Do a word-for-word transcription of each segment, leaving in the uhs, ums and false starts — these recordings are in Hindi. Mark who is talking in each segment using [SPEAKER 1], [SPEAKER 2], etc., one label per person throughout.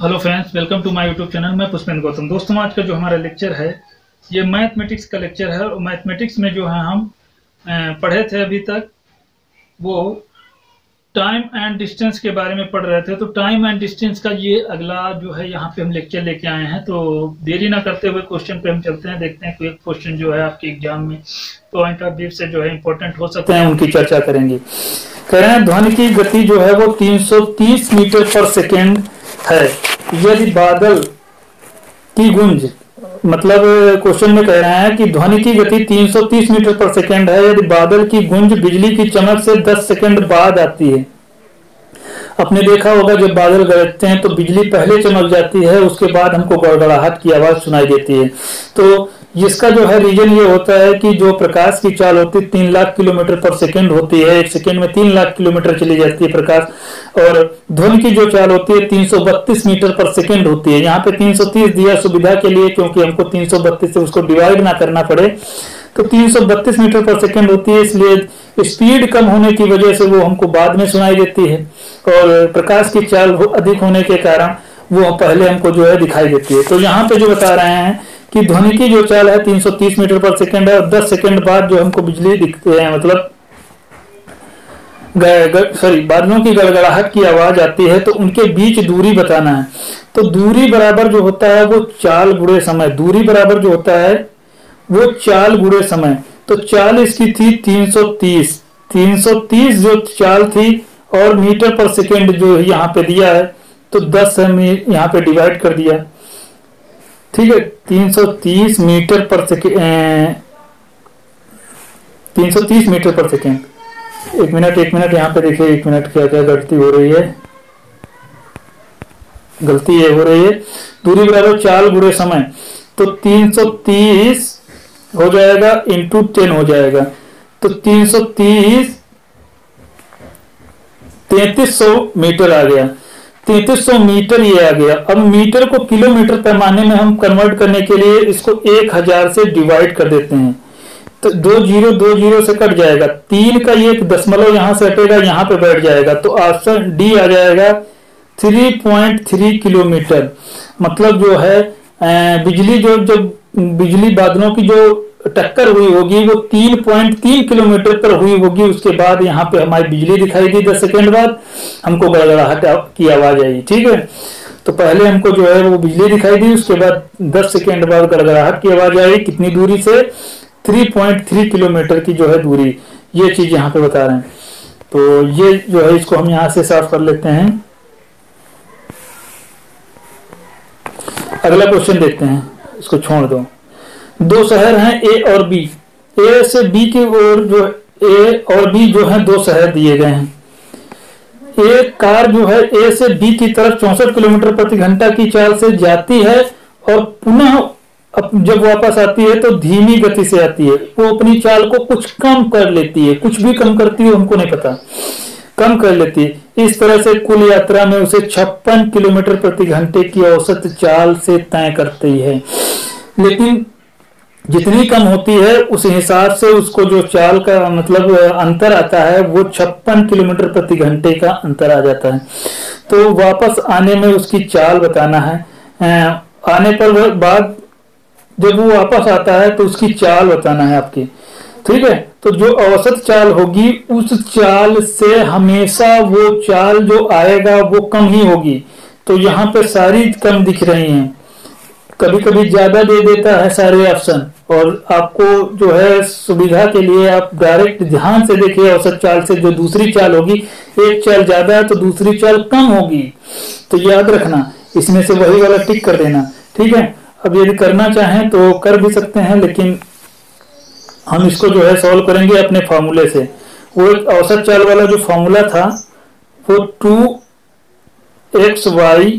[SPEAKER 1] Hello friends, welcome to my YouTube channel. मैं पुष्पेंद्र गौतम। दोस्तों, आज का जो हमारा लेक्चर है ये मैथमेटिक्स का लेक्चर है। और मैथमेटिक्स में जो है हम पढ़े थे अभी तक वो टाइम एंड डिस्टेंस के बारे में पढ़ रहे थे। तो टाइम एंड डिस्टेंस का ये अगला जो है यहाँ पे हम लेक्चर लेके आए हैं। तो देरी ना करते हुए क्वेश्चन पे हम चलते हैं, देखते हैं कोई क्वेश्चन जो है आपके एग्जाम में पॉइंट ऑफ व्यू से जो है इंपॉर्टेंट हो सकते हैं, उनकी चर्चा करेंगे। कह रहे हैं ध्वनि की गति जो है वो तीन सौ तीस मीटर पर सेकेंड है यदि बादल की गूंज, मतलब क्वेश्चन में कह रहे हैं कि ध्वनि की गति तीन सौ तीस मीटर पर सेकेंड है यदि बादल की गूंज बिजली की चमक से दस सेकेंड बाद आती है। आपने देखा होगा जब बादल गरजते हैं तो बिजली पहले चमक जाती है, उसके बाद हमको गड़गड़ाहट की आवाज सुनाई देती है। तो जिसका जो है रीजन ये होता है कि जो प्रकाश की चाल होती है तीन लाख किलोमीटर पर सेकंड होती है, एक सेकंड में तीन लाख किलोमीटर चली जाती है प्रकाश। और ध्वनि की जो चाल होती है तीन सौ बत्तीस मीटर पर सेकंड होती है। यहाँ पे तीन सौ तीस दिया सुविधा के लिए, क्योंकि हमको तीन सौ बत्तीस से उसको डिवाइड ना करना पड़े। तो तीन सौ बत्तीस मीटर पर सेकंड होती है, इसलिए स्पीड कम होने की वजह से वो हमको बाद में सुनाई देती है, और प्रकाश की चाल अधिक होने के कारण वो पहले हमको जो है दिखाई देती है। तो यहाँ पे जो बता रहे हैं कि ध्वनि की जो चाल है तीन सौ तीस मीटर पर सेकंड है और दस सेकंड बाद जो हमको बिजली दिखती है, मतलब सॉरी बादलों की गड़गड़ाहट की आवाज आती है। तो उनके बीच दूरी बताना है। तो दूरी बराबर जो होता है वो चाल गुणे समय, दूरी बराबर जो होता है वो चाल गुणे समय। तो चाल इसकी थी तीन सौ तीस, तीन सौ तीस जो चाल थी, और मीटर पर सेकंड जो यहाँ पे दिया है तो दस में यहाँ पे डिवाइड कर दिया। ठीक है, तीन सौ तीस मीटर पर सेकेंड, तीन सौ तीस मीटर पर सेकेंड। एक मिनट एक मिनट यहाँ पे देखिए, एक मिनट क्या क्या गलती हो रही है, गलती ये हो रही है। दूरी बराबर चाल गुणे समय, तो तीन सौ तीस हो जाएगा इंटू टेन हो जाएगा। तो तीन सौ तीस तैतीस सौ मीटर आ गया, तैतीस सौ मीटर ये आ गया। अब मीटर को किलोमीटर पैमाने में हम कन्वर्ट करने के लिए इसको एक हजार से डिवाइड कर देते हैं। तो दो जीरो दो जीरो से कट जाएगा, तीन का एक दशमलव यहां से हटेगा, यहां पे बैठ जाएगा। तो ऑप्शन डी आ जाएगा थ्री पॉइंट थ्री किलोमीटर। मतलब जो है बिजली जो जब बिजली बादलों की जो टक्कर हुई होगी वो तीन पॉइंट तीन किलोमीटर पर हुई होगी। उसके बाद यहाँ पे हमारी बिजली दिखाई दी, दस सेकेंड बाद हमको गड़गड़ाहट की आवाज आई। ठीक है, तो पहले हमको जो है वो बिजली दिखाई दी, उसके बाद दस सेकेंड बाद गड़गड़ाहट की आवाज आई। कितनी दूरी से? तीन पॉइंट तीन किलोमीटर की जो है दूरी, ये चीज यहाँ पे बता रहे हैं। तो ये जो है इसको हम यहाँ से साफ कर लेते हैं। अगला क्वेश्चन देखते हैं, इसको छोड़ दो। दो शहर हैं ए और बी, ए से बी की ओर जो ए और बी जो है दो शहर दिए गए हैं। एक कार जो है ए से बी की तरफ चौसठ किलोमीटर प्रति घंटा की चाल से जाती है और पुनः जब वापस आती है तो धीमी गति से आती है। वो अपनी चाल को कुछ कम कर लेती है, कुछ भी कम करती है हमको नहीं पता, कम कर लेती है। इस तरह से कुल यात्रा में उसे छप्पन किलोमीटर प्रति घंटे की औसत चाल से तय करती है। लेकिन जितनी कम होती है उस हिसाब से उसको जो चाल का मतलब अंतर आता है वो छप्पन किलोमीटर प्रति घंटे का अंतर आ जाता है। तो वापस आने में उसकी चाल बताना है। आने पर बाद जब वो वापस आता है तो उसकी चाल बताना है आपकी। ठीक है, तो जो औसत चाल होगी उस चाल से हमेशा वो चाल जो आएगा वो कम ही होगी। तो यहाँ पे सारी कम दिख रही हैं, कभी कभी ज्यादा दे देता है सारे ऑप्शन। और आपको जो है सुविधा के लिए आप डायरेक्ट ध्यान से देखिए, औसत चाल से जो दूसरी चाल होगी, एक चाल ज्यादा है तो दूसरी चाल कम होगी। तो याद रखना, इसमें से वही वाला टिक कर देना। ठीक है, अब यदि करना चाहें तो कर भी सकते हैं, लेकिन हम इसको जो है सॉल्व करेंगे अपने फॉर्मूले से। वो एक औसत चाल वाला जो फॉर्मूला था वो टू एक्स वाई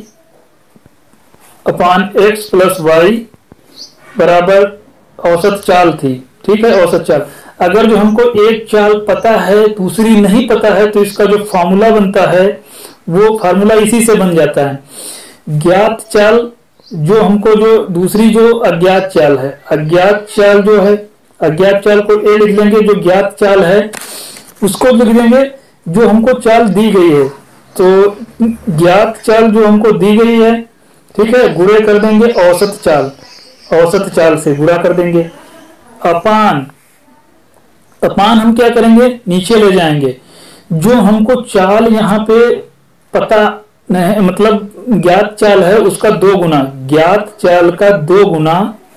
[SPEAKER 1] अपान एक्स प्लस वाई बराबर औसत चाल थी। ठीक है, औसत चाल। अगर जो हमको एक चाल पता है दूसरी नहीं पता है तो इसका जो फॉर्मूला बनता है वो फॉर्मूला इसी से बन जाता है। ज्ञात चाल जो हमको जो दूसरी जो अज्ञात चाल है, अज्ञात चाल जो है, अज्ञात चाल को ए लिख लेंगे, जो ज्ञात चाल है उसको लिख देंगे जो हमको चाल दी गई है। तो ज्ञात चाल जो हमको दी गई है ठीक है, गुणे कर देंगे औसत चाल, औसत चाल से गुणा कर देंगे। अपान, अपान हम क्या करेंगे, नीचे ले जाएंगे। जो हमको चाल यहाँ पे पता नहीं, मतलब ज्ञात चाल है उसका दो गुना, ज्ञात चाल का दो गुना,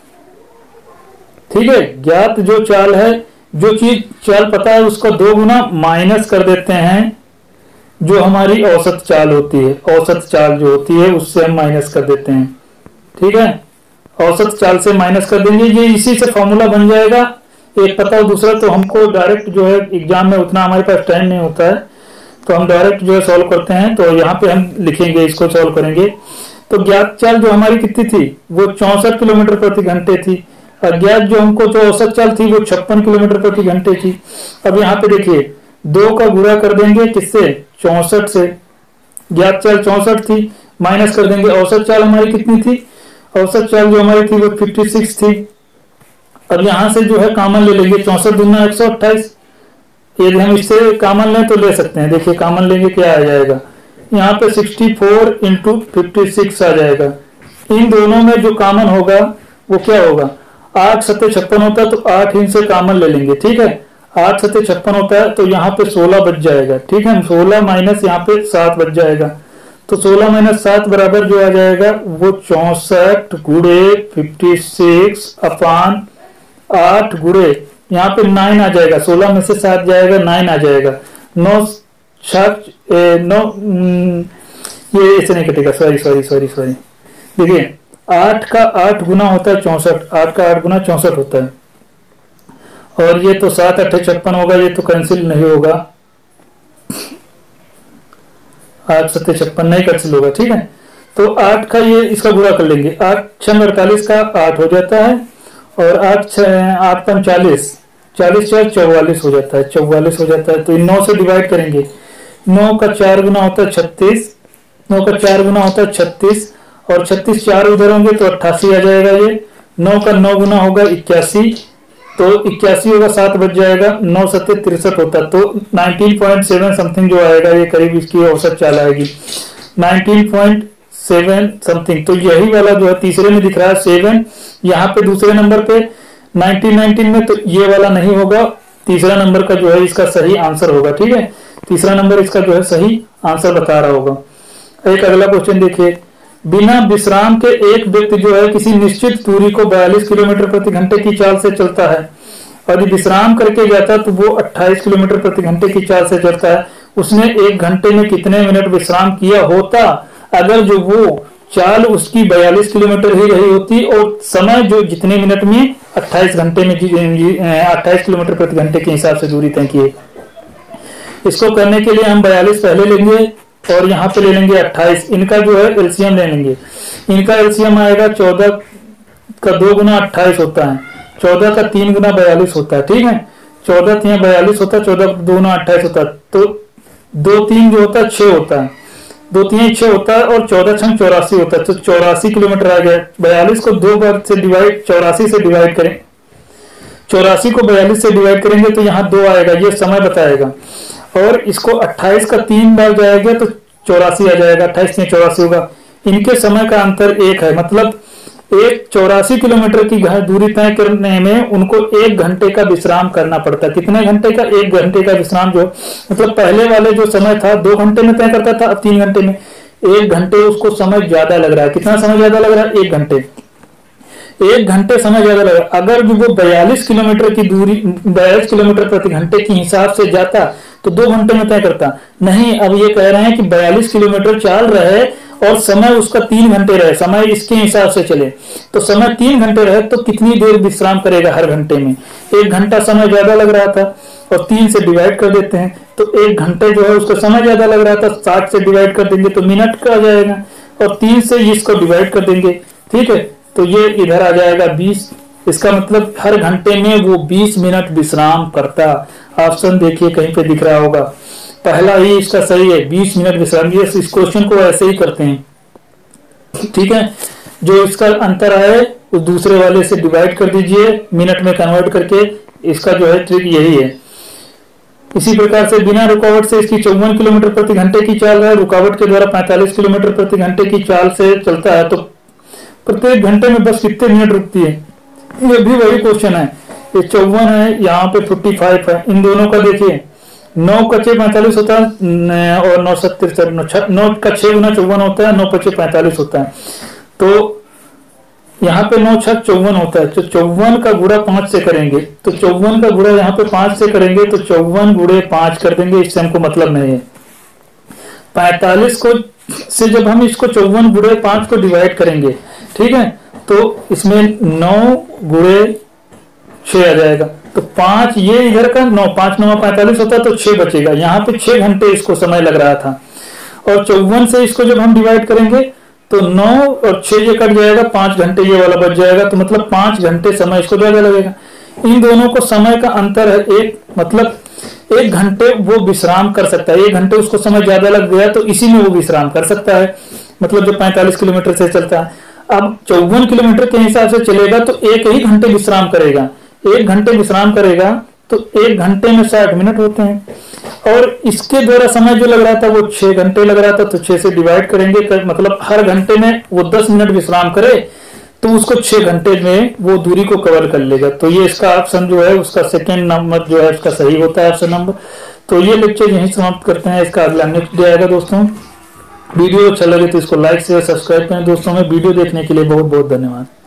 [SPEAKER 1] ठीक है, ज्ञात जो चाल है, जो चीज चाल पता है उसका दो गुना माइनस कर देते हैं जो हमारी औसत चाल होती है, औसत चाल जो होती है उससे हम माइनस कर देते हैं। ठीक है, औसत चाल से माइनस कर देंगे, ये इसी से फॉर्मूला बन जाएगा। एक पता है दूसरा, तो हमको डायरेक्ट जो है एग्जाम में उतना हमारे पास टाइम नहीं होता है, तो हम डायरेक्ट जो है सॉल्व करते हैं। तो यहाँ पे हम लिखेंगे, इसको सॉल्व करेंगे। तो ज्ञात चाल जो हमारी कितनी थी, वो चौसठ किलोमीटर प्रति घंटे थी। अज्ञात जो हमको जो औसत चाल थी वो छप्पन किलोमीटर प्रति घंटे थी। अब यहाँ पे देखिए, दो का गुणा कर देंगे किससे, चौसठ से। ज्ञात चाल चौसठ थी, माइनस कर देंगे औसत चाल हमारी कितनी थी, औसत चाल जो हमारी थी वो छप्पन थी। अब यहां से जो है कॉमन ले लेंगे, चौसठ दूना एक सौ अट्ठाईस। यदि हम इससे कॉमन लें तो ले सकते हैं, देखिए कॉमन लेंगे क्या आ जाएगा, यहाँ पे चौंसठ इंटू छप्पन आ जाएगा। इन दोनों में जो कॉमन होगा वो क्या होगा, आठ सत्ते छप्पन होता है, तो आठ इनसे कॉमन ले लेंगे। ठीक है, आठ सत्ते छप्पन होता है, तो यहाँ पे सोलह बच जाएगा। ठीक है, सोलह माइनस यहाँ पे सात बच जाएगा, तो सोलह माइनस सात बराबर जो आ जाएगा वो चौसठ गुड़े फिफ्टी सिक्स अपान आठ गुड़े, यहाँ पे नाइन आ जाएगा, सोलह में से सात जाएगा, नाइन आ जाएगा। नौ सात नौ, ये ऐसे नहीं कटेगा, सॉरी सॉरी सॉरी सॉरी देखिए, आठ का आठ गुना होता है चौसठ, आठ का आठ गुना चौसठ होता है, और ये तो सात अट्ठे छप्पन होगा, ये तो कैंसिल नहीं होगा, आठ सत्ते छप्पन नहीं कैंसिल होगा। ठीक है, तो आठ का ये इसका गुणा कर लेंगे, आठ छह अड़तालीस का आठ हो जाता है, और आठ आठ पन चालीस, चालीस चार चौवालीस हो जाता है, चौवालीस हो जाता है। तो इन नौ से डिवाइड करेंगे, नौ का चार गुना होता है छत्तीस, नौ का चार गुना होता है छत्तीस, और छत्तीस चार उधर होंगे तो अट्ठासी आ जाएगा। ये नौ का नौ गुना होगा इक्यासी, तो इक्यासी होगा, सात बच जाएगा, नौ सत्ते तिरसठ होता, तो नाइनटीन पॉइंट सेवन समथिंग जो आएगा, ये करीब इसकी औसत चाल आएगी नाइनटीन पॉइंट सेवन समथिंग। तो यही वाला जो है तीसरे में दिख रहा है सेवन, यहाँ पे दूसरे नंबर पे नाइनटीन नाइनटीन में, तो ये वाला नहीं होगा, तीसरा नंबर का जो है इसका सही आंसर होगा। ठीक है, तीसरा नंबर इसका जो है सही आंसर बता रहा होगा। एक अगला क्वेश्चन देखिए, बिना विश्राम के एक व्यक्ति जो है किसी निश्चित दूरी को बयालीस किलोमीटर प्रति घंटे की चाल से चलता है, और यदि विश्राम करके जाता है तो वो अट्ठाईस किलोमीटर प्रति घंटे की चाल से चलता है। उसने एक घंटे में कितने मिनट विश्राम किया होता अगर जो वो चाल उसकी बयालीस किलोमीटर ही रही होती, और समय जो जितने मिनट में अट्ठाईस घंटे में अट्ठाईस किलोमीटर प्रति घंटे के हिसाब से दूरी तय की। इसको करने के लिए हम बयालीस पहले लेंगे और यहाँ पे ले लेंगे अट्ठाईस, इनका जो है एलसीएम ले लेंगे। इनका एलसीएम आएगा चौदह का दो गुना अट्ठाईस होता है, चौदह का तीन गुना बयालीस होता है। ठीक है, चौदह तीन बयालीस होता है, चौदह दो गुना अट्ठाईस होता है, तो दो तीन जो होता है छह होता है, दो तीन छह होता है, और चौदह छह चौरासी होता है, तो चौरासी किलोमीटर आ गया। बयालीस को दो बार से डिवाइड, चौरासी से डिवाइड करें, चौरासी को बयालीस से डिवाइड करेंगे तो यहाँ दो आएगा, ये समय बताएगा, और इसको अट्ठाईस का तीन बार जाएगा तो चौरासी आ जाएगा, अट्ठाईस तीन चौरासी होगा। इनके समय का अंतर एक है, मतलब एक चौरासी किलोमीटर की दूरी तय करने में उनको एक घंटे का विश्राम करना पड़ता है। कितने घंटे का, एक घंटे का विश्राम, जो मतलब पहले वाले जो समय था दो घंटे में तय करता था, अब तीन घंटे में, एक घंटे उसको समय ज्यादा लग रहा है। कितना समय ज्यादा लग रहा है, एक घंटे, एक घंटे समय ज्यादा लग रहा है। अगर वो बयालीस किलोमीटर की दूरी, बयालीस किलोमीटर प्रति घंटे के हिसाब से जाता तो दो घंटे में तय करता, नहीं, अब ये कह रहे हैं कि बयालीस किलोमीटर चाल रहे और समय उसका तीन घंटे रहे, समय इसके हिसाब से चले, तो समय तीन घंटे रहे तो कितनी देर विश्राम करेगा हर घंटे में, एक घंटा समय ज्यादा लग रहा था, और तीन से डिवाइड कर देते हैं तो एक घंटे जो है उसका समय ज्यादा लग रहा था, साठ से डिवाइड कर देंगे तो मिनट का आ जाएगा, और तीन से इसको डिवाइड कर देंगे। ठीक है, तो ये इधर आ जाएगा बीस, इसका मतलब हर घंटे में वो बीस मिनट विश्राम करता। ऑप्शन देखिए कहीं पे दिख रहा होगा, पहला ही इसका सही है, बीस मिनट विश्राम। ये इस क्वेश्चन को ऐसे ही करते हैं। ठीक है, जो इसका अंतर आए उस दूसरे वाले से डिवाइड कर दीजिए, मिनट में कन्वर्ट करके, इसका जो है ट्रिक यही है। इसी प्रकार से बिना रुकावट से इसकी चौवन किलोमीटर प्रति घंटे की चाल है, रुकावट के द्वारा पैंतालीस किलोमीटर प्रति घंटे की चाल से चलता है, तो प्रत्येक घंटे में बस कितने मिनट रुकती है, ये भी वही क्वेश्चन है। ये चौवन है, यहाँ पे फिफ्टी फाइव है, इन दोनों का देखिए नौ कच्चे पैंतालीस होता है और नौ सत्तर नौ का छह गुना चौवन होता है, नौ पच्चे पैंतालीस होता है, तो यहाँ पे नौ छह चौवन होता है, तो चौवन का गुणा पांच से करेंगे, तो चौवन का गुणा यहाँ पे पांच से करेंगे तो चौवन गुणे पांच कर देंगे, इससे हमको मतलब नहीं है। पैंतालीस को से जब हम इसको चौवन गुणे पांच को डिवाइड करेंगे, ठीक है, तो इसमें नौ गुणे छह आ जाएगा, तो पांच ये इधर का नौ, पांच नौ पैंतालीस होता है तो छह बचेगा, यहाँ पे छह घंटे इसको समय लग रहा था, और चौवन से इसको जब हम डिवाइड करेंगे तो नौ और छह ये कट जाएगा, पांच घंटे ये वाला बच जाएगा, तो मतलब पांच घंटे समय इसको ज्यादा लगेगा। इन दोनों को समय का अंतर है एक, मतलब एक घंटे वो विश्राम कर सकता है, एक घंटे उसको समय ज्यादा लग गया तो इसी में वो विश्राम कर सकता है, मतलब जो पैंतालीस किलोमीटर से चलता है। अब चौवन किलोमीटर के हिसाब से चलेगा तो एक ही घंटे विश्राम करेगा, एक घंटे विश्राम करेगा तो एक घंटे में साठ मिनट होते हैं, और इसके द्वारा समय जो लग रहा था वो छह घंटे लग रहा था, तो छह से डिवाइड करेंगे कर, मतलब हर घंटे में वो दस मिनट विश्राम करे तो उसको छह घंटे में वो दूरी को कवर कर लेगा। तो ये इसका ऑप्शन जो है उसका सेकेंड नंबर जो है उसका सही होता है, ऑप्शन नंबर। तो ये लेक्चर यहीं समाप्त करते हैं, इसका अगला नेक्स्ट डे आएगा दोस्तों। वीडियो अच्छा लगे तो इसको लाइक शेयर सब्सक्राइब करें दोस्तों में। वीडियो देखने के लिए बहुत बहुत धन्यवाद।